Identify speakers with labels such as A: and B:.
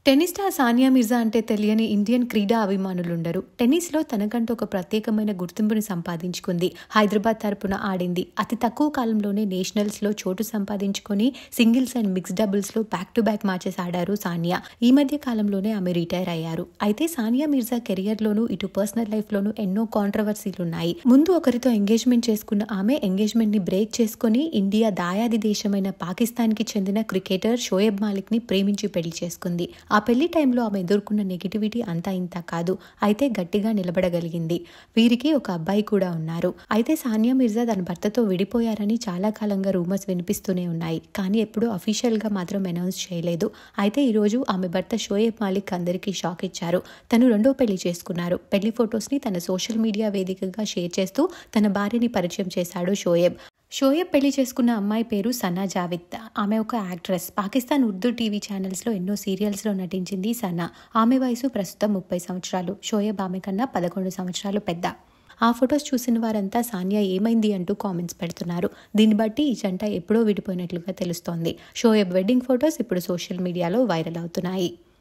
A: Tennis star Sania Mirza అంటే తెలియని Indian క్రీడా అభిమానులుండరు. టెన్నిస్లో తనకంటూ ఒక ప్రత్యేకమైన గుర్తింపుని సంపాదించుకుంది. హైదరాబాద్ తరపున ఆడింది. అతి తక్కువ కాలంలోనే నేషనల్స్లో చోటు సంపాదించుకొని సింగిల్స్ అండ్ మిక్స్డ్ డబుల్స్లో బ్యాక్ టు బ్యాక్ మ్యాచెస్ ఆడారు సానియా. ఈ మధ్య కాలంలోనే ఆమె రిటైర్ అయ్యారు. అయితే సానియా మిర్జా కెరియర్లోనూ ఇటు పర్సనల్ లైఫ్లోనూ ఎన్నో కాంట్రవర్సీలున్నాయి. ముందు ఒకరితో ఎంగేజ్మెంట్ చేసుకున్న ఆమె ఎంగేజ్మెంట్ని బ్రేక్ చేసుకుని ఇండియా దాయాది దేశమైన పాకిస్తాన్కి చెందిన క్రికెటర్ షోయబ్ మాలిక్ని ప్రేమించి పెళ్లి చేసుకుంది. ఆ పెళ్లి టైంలో ఆమె ఎదుర్కొన్న నెగిటివిటీ అంతా ఇంత కాదు. అయితే గట్టిగా నిలబడగలిగింది. వీరికి ఒక అబ్బాయి కూడా ఉన్నారు. అయితే సానియా మిర్జా తన భర్తతో విడిపోయారని చాలా కాలంగా రూమర్స్ వినిపిస్తూనే ఉన్నాయి. కానీ ఎప్పుడూ అఫీషియల్గా మాత్రం అనౌన్స్ చేయలేదు. అయితే ఈరోజు ఆమె భర్త షోయబ్ మాలిక్ అందరికీ షాక్ ఇచ్చారు. తను రెండో పెళ్లి చేసుకున్నారు. పెళ్లి ఫొటోస్ని తన సోషల్ మీడియా వేదికగా షేర్ చేస్తూ తన భార్యని పరిచయం చేశాడు షోయబ్. షోయబ్ పెళ్లి చేసుకున్న అమ్మాయి పేరు సనా జావేద్. ఆమె ఒక యాక్ట్రెస్. పాకిస్తాన్ ఉర్దూ టీవీ ఛానల్స్లో ఎన్నో సీరియల్స్లో నటించింది సనా. ఆమె వయసు ప్రస్తుతం 30 సంవత్సరాలు. షోయబ్ ఆమె కన్నా 11 సంవత్సరాలు పెద్ద. ఆ ఫొటోస్ చూసిన వారంతా సానియా ఏమైంది అంటూ కామెంట్స్ పెడుతున్నారు. దీన్ని బట్టి ఈ జంట ఎప్పుడో విడిపోయినట్లుగా తెలుస్తోంది. షోయబ్ వెడ్డింగ్ ఫొటోస్ ఇప్పుడు సోషల్ మీడియాలో వైరల్ అవుతున్నాయి.